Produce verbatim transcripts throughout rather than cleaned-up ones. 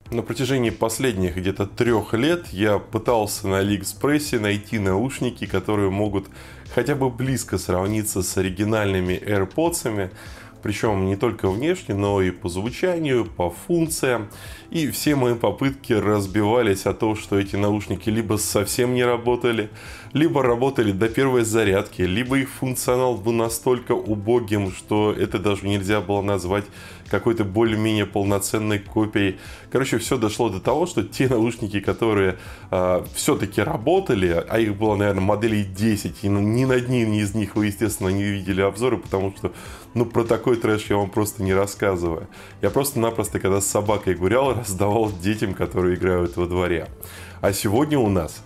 На протяжении последних где-то трех лет я пытался на Алиэкспрессе найти наушники, которые могут хотя бы близко сравниться с оригинальными AirPods'ами. Причем не только внешне, но и по звучанию, по функциям. И все мои попытки разбивались о том, что эти наушники либо совсем не работали, либо работали до первой зарядки, либо их функционал был настолько убогим, что это даже нельзя было назвать какой-то более-менее полноценной копией. Короче, все дошло до того, что те наушники, которые э, все-таки работали, а их было, наверное, моделей десять, и ни на одни из них вы, естественно, не видели обзоры, потому что, ну, про такой трэш я вам просто не рассказываю. Я просто-напросто, когда с собакой гулял, раздавал детям, которые играют во дворе. А сегодня у нас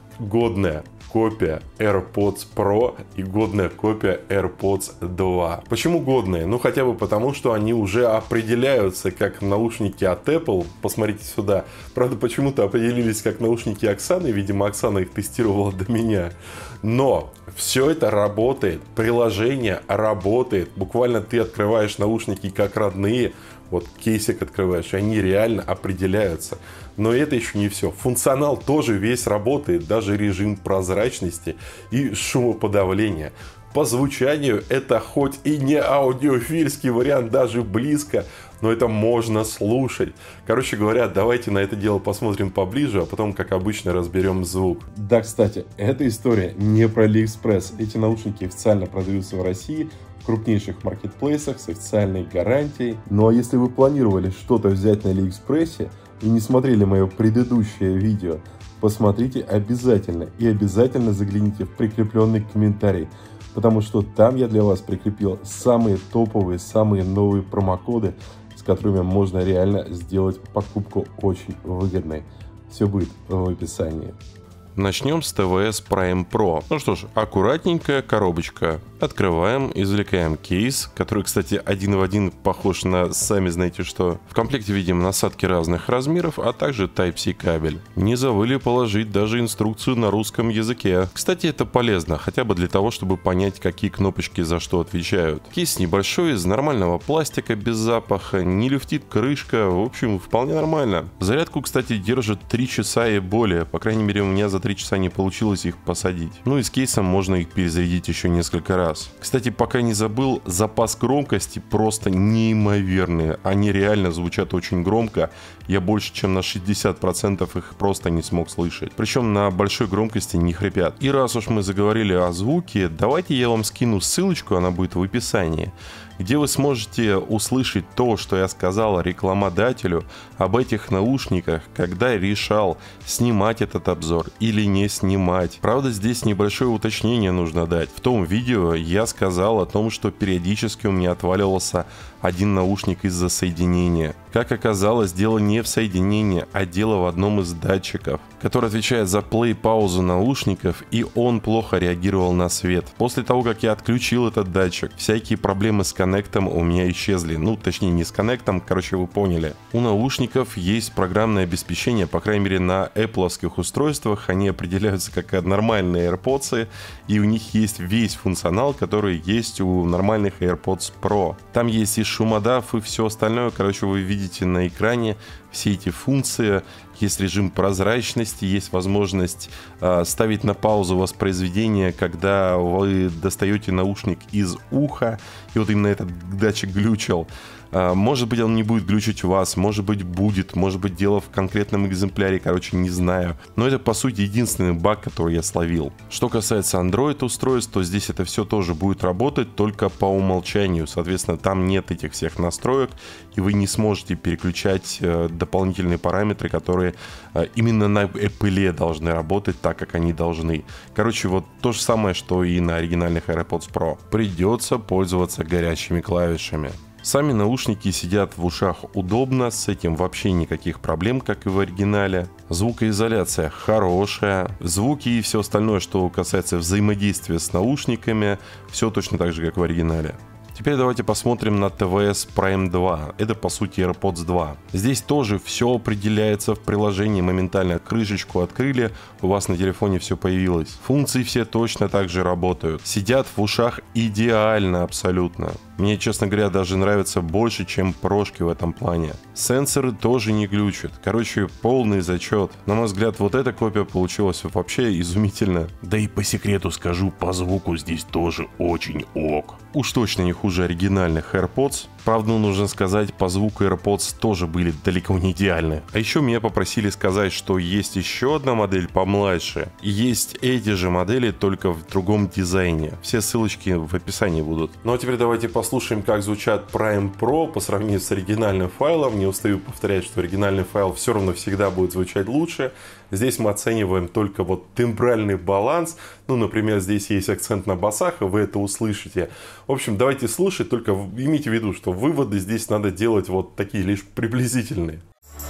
годная копия AirPods Pro и годная копия AirPods два. Почему годные? Ну, хотя бы потому, что они уже определяются как наушники от Apple. Посмотрите сюда. Правда, почему-то определились как наушники Оксаны. Видимо, Оксана их тестировала до меня. Но все это работает. Приложение работает. Буквально ты открываешь наушники как родные. Вот кейсик открываешь, и они реально определяются. Но это еще не все. Функционал тоже весь работает, даже режим прозрачности и шумоподавления. По звучанию это хоть и не аудиофильский вариант, даже близко, но это можно слушать. Короче говоря, давайте на это дело посмотрим поближе, а потом, как обычно, разберем звук. Да, кстати, эта история не про Алиэкспресс. Эти наушники официально продаются в России в крупнейших маркетплейсах с официальной гарантией. Ну а если вы планировали что-то взять на Алиэкспрессе и не смотрели мое предыдущее видео, посмотрите обязательно и обязательно загляните в прикрепленный комментарий, потому что там я для вас прикрепил самые топовые, самые новые промокоды, с которыми можно реально сделать покупку очень выгодной. Все будет в описании. Начнем с тэ вэ эс Prime Pro. Ну что ж, аккуратненькая коробочка. Открываем, извлекаем кейс, который, кстати, один в один похож на сами знаете что. В комплекте видим насадки разных размеров, а также Type-C кабель. Не забыли положить даже инструкцию на русском языке. Кстати, это полезно, хотя бы для того, чтобы понять, какие кнопочки за что отвечают. Кейс небольшой, из нормального пластика, без запаха, не люфтит крышка, в общем, вполне нормально. Зарядку, кстати, держит три часа и более, по крайней мере, у меня за три часа не получилось их посадить. Ну и с кейсом можно их перезарядить еще несколько раз. Кстати, пока не забыл, запас громкости просто неимоверный. Они реально звучат очень громко. Я больше чем на шестьдесят процентов их просто не смог слышать. Причем на большой громкости не хрипят. И раз уж мы заговорили о звуке, давайте я вам скину ссылочку, она будет в описании, где вы сможете услышать то, что я сказал рекламодателю об этих наушниках, когда решал, снимать этот обзор или не снимать. Правда, здесь небольшое уточнение нужно дать. В том видео я сказал о том, что периодически у меня отваливался один наушник из-за соединения. Как оказалось, дело не в соединении, а дело в одном из датчиков, который отвечает за плей-паузу наушников, и он плохо реагировал на свет. После того, как я отключил этот датчик, всякие проблемы с коннектом у меня исчезли. Ну, точнее, не с коннектом, короче, вы поняли. У наушников есть программное обеспечение, по крайней мере, на Apple-овских устройствах. Они определяются как нормальные AirPods, и у них есть весь функционал, который есть у нормальных AirPods Pro. Там есть и шумодав, и все остальное. Короче, вы видите на экране все эти функции. Есть режим прозрачности, есть возможность э, ставить на паузу воспроизведение, когда вы достаете наушник из уха, и вот именно этот датчик глючил. Э, может быть, он не будет глючить у вас, может быть, будет, может быть, дело в конкретном экземпляре, короче, не знаю. Но это, по сути, единственный баг, который я словил. Что касается Android устройств, то здесь это все тоже будет работать, только по умолчанию. Соответственно, там нет этих всех настроек, и вы не сможете переключать э, дополнительные параметры, которые именно на Apple должны работать так, как они должны. Короче, вот то же самое, что и на оригинальных AirPods Pro. Придется пользоваться горячими клавишами. Сами наушники сидят в ушах удобно, с этим вообще никаких проблем, как и в оригинале. Звукоизоляция хорошая. Звуки и все остальное, что касается взаимодействия с наушниками, все точно так же, как в оригинале. Теперь давайте посмотрим на тэ вэ эс Prime два. Это по сути AirPods два. Здесь тоже все определяется в приложении. Моментально крышечку открыли, у вас на телефоне все появилось. Функции все точно так же работают. Сидят в ушах идеально абсолютно. Мне, честно говоря, даже нравится больше, чем прошки в этом плане. Сенсоры тоже не глючат. Короче, полный зачет. На мой взгляд, вот эта копия получилась вообще изумительно. Да и по секрету скажу, по звуку здесь тоже очень ок. Уж точно не хуже оригинальных AirPods. Правда, нужно сказать, по звуку AirPods тоже были далеко не идеальны. А еще меня попросили сказать, что есть еще одна модель помладше. И есть эти же модели, только в другом дизайне. Все ссылочки в описании будут. Ну а теперь давайте послушаем, как звучат Prime Pro по сравнению с оригинальным файлом. Не устаю повторять, что оригинальный файл все равно всегда будет звучать лучше. Здесь мы оцениваем только вот тембральный баланс. Ну, например, здесь есть акцент на басах, и вы это услышите. В общем, давайте слушать, только имейте в виду, что выводы здесь надо делать вот такие лишь приблизительные.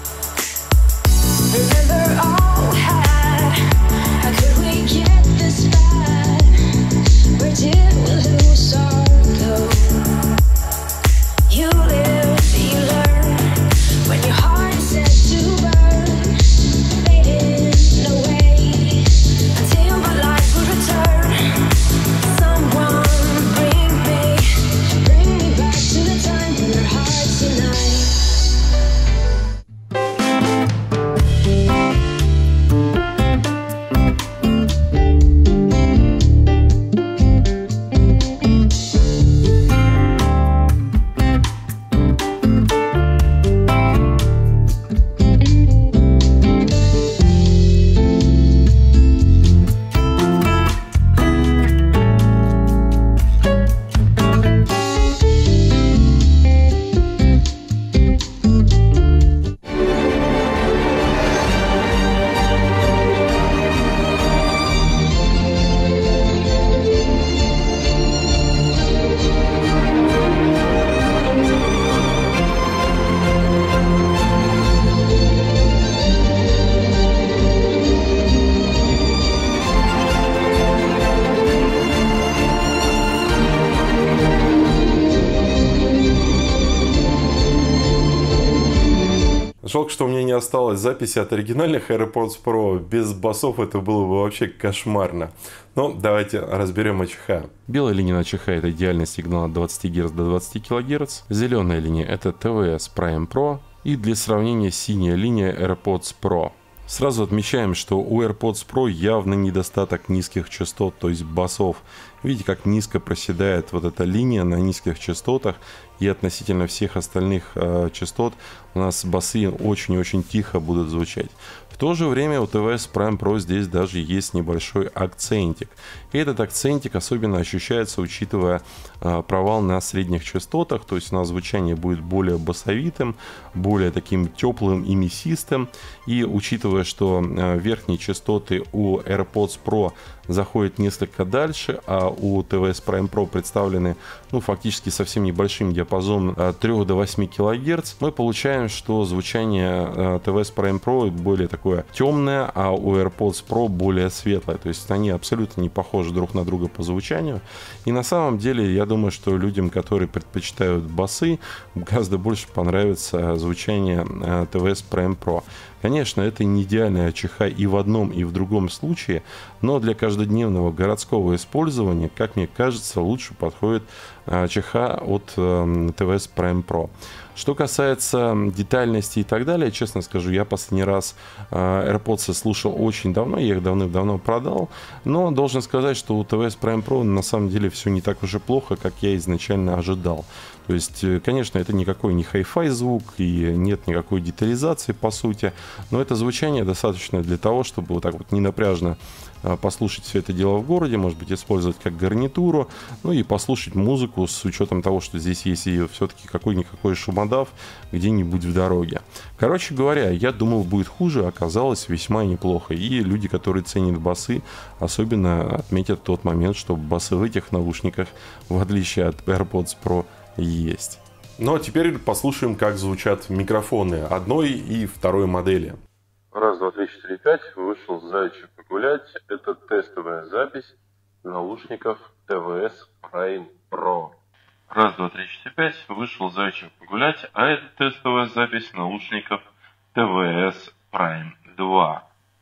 Жалко, что у меня не осталось записи от оригинальных AirPods Pro. Без басов это было бы вообще кошмарно. Но давайте разберем АЧХ. Белая линия АЧХ — это идеальный сигнал от двадцати герц до двадцати килогерц. Зеленая линия — это ти ви эс Prime Pro. И для сравнения синяя линия AirPods Pro. Сразу отмечаем, что у AirPods Pro явно недостаток низких частот, то есть басов. Видите, как низко проседает вот эта линия на низких частотах, и относительно всех остальных э, частот у нас басы очень-очень тихо будут звучать. В то же время у ти ви эс Prime Pro здесь даже есть небольшой акцентик. И этот акцентик особенно ощущается, учитывая э, провал на средних частотах, то есть у нас звучание будет более басовитым, более таким теплым и мясистым. И учитывая, что э, верхние частоты у AirPods Pro заходят несколько дальше, а у ти ви эс Prime Pro представлены ну, фактически совсем небольшим диапазоном от трёх до восьми килогерц, мы получаем, что звучание ти ви эс Prime Pro более такое темное, а у AirPods Pro более светлое. То есть они абсолютно не похожи друг на друга по звучанию. И на самом деле, я думаю, что людям, которые предпочитают басы, гораздо больше понравится звучание ти ви эс Prime Pro. Конечно, это не идеальная АЧХ и в одном, и в другом случае, но для каждодневного городского использования, как мне кажется, лучше подходит АЧХ от ти ви эс Prime Pro. Что касается детальности и так далее, честно скажу, я последний раз AirPods слушал очень давно, я их давным-давно продал, но должен сказать, что у ти ви эс Prime Pro на самом деле все не так уж и плохо, как я изначально ожидал. То есть, конечно, это никакой не хай-фай звук и нет никакой детализации по сути, но это звучание достаточно для того, чтобы вот так вот ненапряжно послушать все это дело в городе, может быть, использовать как гарнитуру, ну и послушать музыку с учетом того, что здесь есть и все-таки какой-никакой шумодав где-нибудь в дороге. Короче говоря, я думал, будет хуже, оказалось весьма неплохо. И люди, которые ценят басы, особенно отметят тот момент, что басы в этих наушниках, в отличие от AirPods Pro, есть. Ну а теперь послушаем, как звучат микрофоны одной и второй модели. Раз, два, три, четыре, пять. Вышел зайчик погулять. Это тестовая запись наушников ти ви эс Prime Pro. Раз, два, три, четыре, пять. Вышел зайчик погулять. А это тестовая запись наушников ти ви эс Prime два.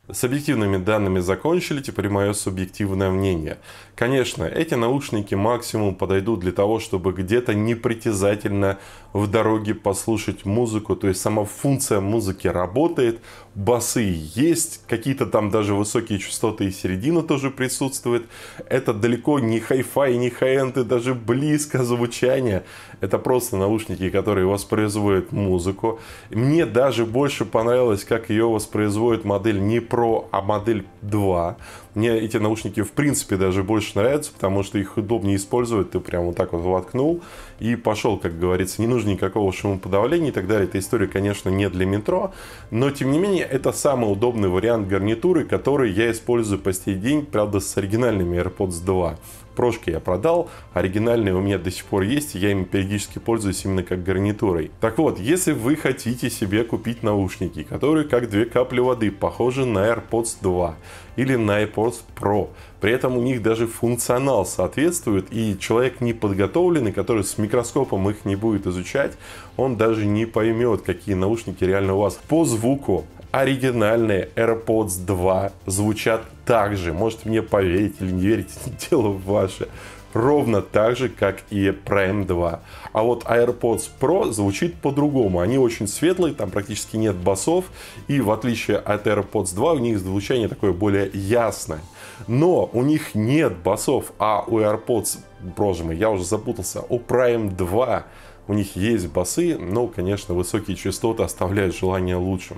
С объективными данными закончили, теперь мое субъективное мнение. Конечно, эти наушники максимум подойдут для того, чтобы где-то непритязательно в дороге послушать музыку. То есть сама функция музыки работает, басы есть, какие-то там даже высокие частоты и середина тоже присутствует. Это далеко не хай-фай, не хай-энд и даже близко звучание. Это просто наушники, которые воспроизводят музыку. Мне даже больше понравилось, как ее воспроизводит модель не Pro, а модель два. Мне эти наушники в принципе даже больше нравятся, потому что их удобнее использовать. Ты прям вот так вот воткнул и пошел, как говорится. Не нужно никакого шумоподавления и так далее. Эта история, конечно, не для метро, но тем не менее это самый удобный вариант гарнитуры, который я использую по сей день, правда, с оригинальными AirPods два. Прошки я продал, оригинальные у меня до сих пор есть, и я ими периодически пользуюсь именно как гарнитурой. Так вот, если вы хотите себе купить наушники, которые как две капли воды, похожи на AirPods два или на AirPods Pro, при этом у них даже функционал соответствует, и человек неподготовленный, который с микроскопом их не будет изучать, он даже не поймет, какие наушники реально у вас. По звуку оригинальные AirPods два звучат так же. Можете мне поверить или не верить, дело ваше. Ровно так же, как и Prime два. А вот AirPods Pro звучит по-другому. Они очень светлые, там практически нет басов. И в отличие от AirPods два, у них звучание такое более ясное. Но у них нет басов, а у AirPods, боже мой, я уже запутался, у Prime два у них есть басы, но, конечно, высокие частоты оставляют желание лучшим.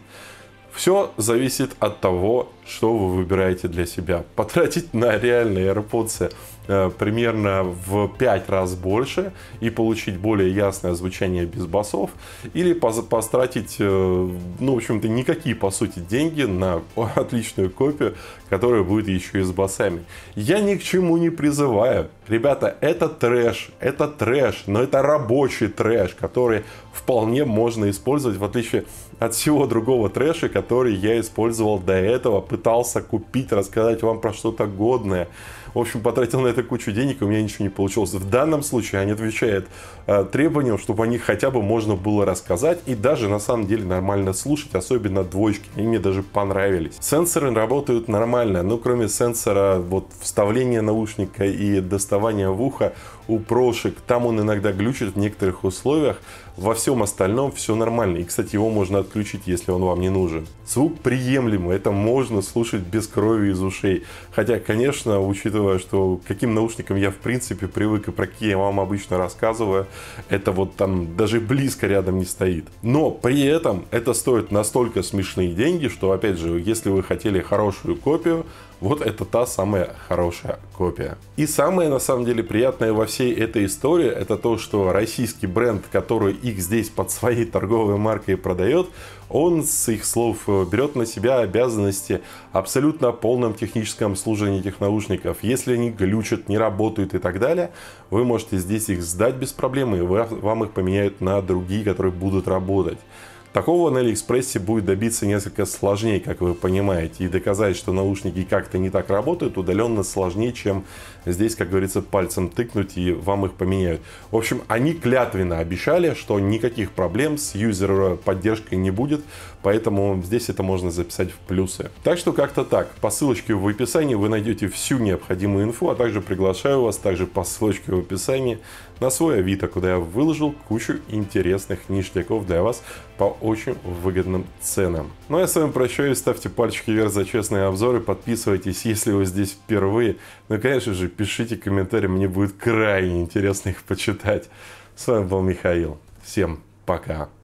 Все зависит от того, что вы выбираете для себя. Потратить на реальные AirPods э, примерно в пять раз больше и получить более ясное звучание без басов, или потратить, э, ну, в общем-то, никакие, по сути, деньги на отличную копию, которая будет еще и с басами. Я ни к чему не призываю. Ребята, это трэш, это трэш, но это рабочий трэш, который вполне можно использовать, в отличие от всего другого трэша, который я использовал до этого, пытался купить, рассказать вам про что-то годное. В общем, потратил на это кучу денег, и у меня ничего не получилось. В данном случае они отвечают э, требованиям, чтобы о них хотя бы можно было рассказать и даже на самом деле нормально слушать, особенно двоечки. Они мне даже понравились. Сенсоры работают нормально, но кроме сенсора вот вставления наушника и доставания в ухо у прошек, там он иногда глючит в некоторых условиях. Во всем остальном все нормально. И, кстати, его можно отключить, если он вам не нужен. Звук приемлемый, это можно слушать без крови из ушей. Хотя, конечно, учитывая, что к каким наушникам я в принципе привык и про какие я вам обычно рассказываю, это вот там даже близко рядом не стоит. Но при этом это стоит настолько смешные деньги, что, опять же, если вы хотели хорошую копию, вот это та самая хорошая копия. И самое, на самом деле, приятное во всей этой истории, это то, что российский бренд, который их здесь под своей торговой маркой продает, он, с их слов, берет на себя обязанности абсолютно полном техническом обслуживании этих наушников. Если они глючат, не работают и так далее, вы можете здесь их сдать без проблем, и вам их поменяют на другие, которые будут работать. Такого на Алиэкспрессе будет добиться несколько сложнее, как вы понимаете. И доказать, что наушники как-то не так работают, удаленно сложнее, чем здесь, как говорится, пальцем тыкнуть и вам их поменяют. В общем, они клятвенно обещали, что никаких проблем с юзер-поддержкой не будет. Поэтому здесь это можно записать в плюсы. Так что как-то так. По ссылочке в описании вы найдете всю необходимую инфу, а также приглашаю вас также по ссылочке в описании на свой Авито, куда я выложил кучу интересных ништяков для вас по очень выгодным ценам. Ну а я с вами прощаюсь, ставьте пальчики вверх за честные обзоры, подписывайтесь, если вы здесь впервые. Ну и, конечно же, пишите комментарии, мне будет крайне интересно их почитать. С вами был Михаил. Всем пока.